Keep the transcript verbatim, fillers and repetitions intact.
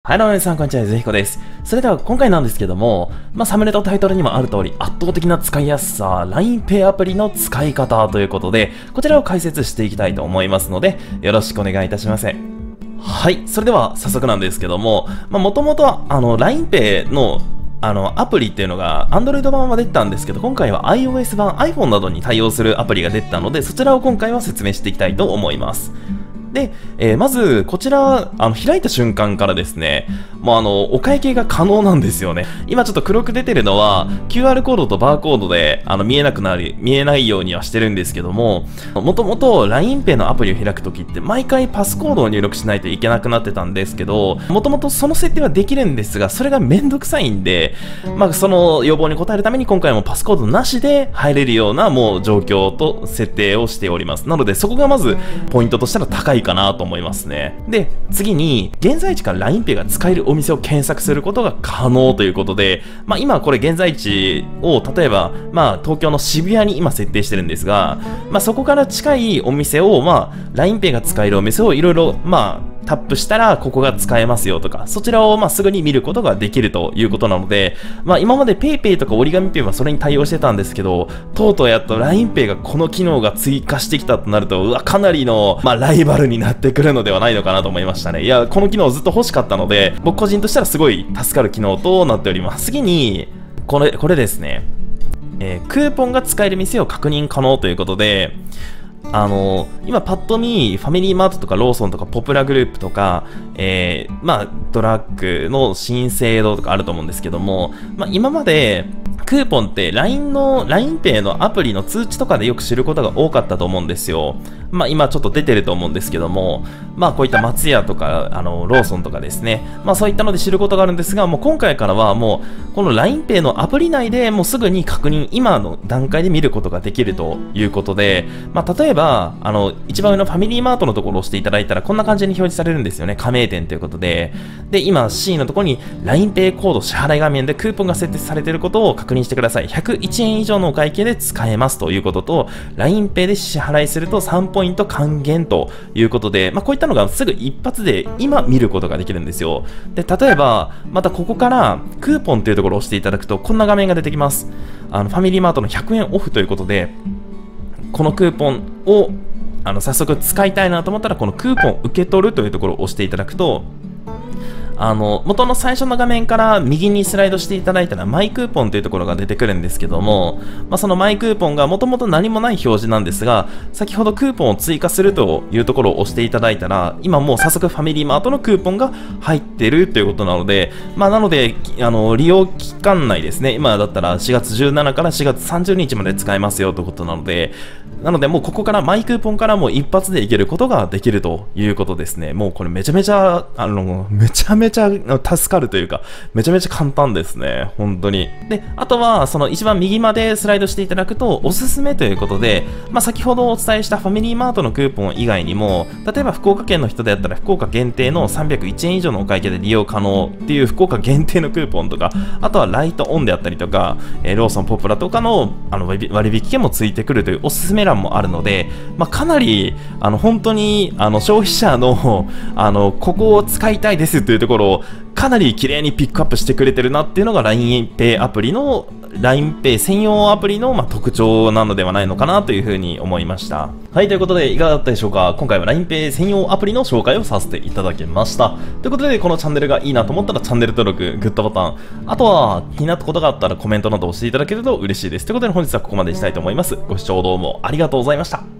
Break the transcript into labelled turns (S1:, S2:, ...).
S1: はい、どうも皆さん、こんにちは、ぜひこです。それでは今回なんですけども、まあ、サムネとタイトルにもある通り、圧倒的な使いやすさ、ラインペイ アプリの使い方ということで、こちらを解説していきたいと思いますので、よろしくお願いいたします。はい、それでは早速なんですけども、まあ、もともとは、あの、ラインペイ のあの、アプリっていうのが Android 版は出てたんですけど、今回は iOS 版、iPhone などに対応するアプリが出てたので、そちらを今回は説明していきたいと思います。で、えー、まず、こちら、あの、開いた瞬間からですね、もうあの、お会計が可能なんですよね。今ちょっと黒く出てるのは、キューアール コードとバーコードで、あの、見えなくなり、見えないようにはしてるんですけども、もともと ラインペイ のアプリを開くときって、毎回パスコードを入力しないといけなくなってたんですけど、もともとその設定はできるんですが、それがめんどくさいんで、まあ、その要望に応えるために今回もパスコードなしで入れるような、もう状況と設定をしております。なので、そこがまず、ポイントとしたら高いかなと思いますね。で、次に、現在地から ラインペイ が使えるお店を検索することが可能ということで、まあ今これ現在地を、例えば、まあ東京の渋谷に今設定してるんですが、まあそこから近いお店を、まあ ラインペイ が使えるお店をいろいろ、まあ、タップしたらここが使えますよとか、そちらをまあすぐに見ることができるということなので、まあ今まで PayPay とか折り紙ペイはそれに対応してたんですけど、とうとうやっと ラインペイ がこの機能が追加してきたとなると、うわ、かなりの、まあ、ライバルになってくるのではないのかなと思いましたね。いや、この機能ずっと欲しかったので、僕個人としてはすごい助かる機能となっております。次に、これ、これですね。えー、クーポンが使える店を確認可能ということで、あの今パッと見ファミリーマートとかローソンとかポプラグループとか、えー、まあドラッグの新生堂とかあると思うんですけども、まあ、今までクーポンって ライン の ラインペイ のアプリの通知とかでよく知ることが多かったと思うんですよ。まあ今ちょっと出てると思うんですけども、まあこういった松屋とかあのローソンとかですね、まあそういったので知ることがあるんですが、もう今回からはもうこの ラインペイ のアプリ内でもうすぐに確認、今の段階で見ることができるということで、まあ例えばあの一番上のファミリーマートのところを押していただいたらこんな感じに表示されるんですよね。加盟店ということで、で今 C のところに ラインペイ コード支払い画面でクーポンが設定されていることを確認してください。ひゃくいちえん以上のお会計で使えますということと、 ラインペイ で支払いするとさんポイント還元ということで、まあ、こういったのがすぐ一発で今見ることができるんですよ。で、例えばまたここからクーポンというところを押していただくとこんな画面が出てきます。あのファミリーマートのひゃくえんオフということで、このクーポンをあの早速使いたいなと思ったらこのクーポン受け取るというところを押していただくと、あの元の最初の画面から右にスライドしていただいたらマイクーポンというところが出てくるんですけども、まあ、そのマイクーポンがもともと何もない表示なんですが、先ほどクーポンを追加するというところを押していただいたら今もう早速ファミリーマートのクーポンが入ってるということなので、まあ、なのであの利用期間内ですね、今だったらしがつじゅうしちにちからしがつさんじゅうにちまで使えますよということなので、なのでもうここからマイクーポンからもう一発でいけることができるということですね。もうこれめちゃめちゃあのめちゃめちゃ助かるというか、めちゃめちゃ簡単ですね、本当に。で、あとはその一番右までスライドしていただくとおすすめということで、まあ、先ほどお伝えしたファミリーマートのクーポン以外にも、例えば福岡県の人であったら福岡限定のさんびゃくいちえん以上のお会計で利用可能っていう福岡限定のクーポンとか、あとはライトオンであったりとか、えー、ローソンポプラとかのあの割引券もついてくるというおすすめ欄もあるので、まあ、かなりあの本当にあの消費者のあのここを使いたいですというところをかなり綺麗にピックアップしてくれてるなっていうのが ラインペイ アプリの ラインペイ 専用アプリのまあ特徴なのではないのかなというふうに思いました。はい、ということでいかがだったでしょうか。今回は ラインペイ 専用アプリの紹介をさせていただきました。ということで、このチャンネルがいいなと思ったらチャンネル登録、グッドボタン、あとは気になったことがあったらコメントなどをしていただけると嬉しいです。ということで本日はここまでにしたいと思います。ご視聴どうもありがとうございました。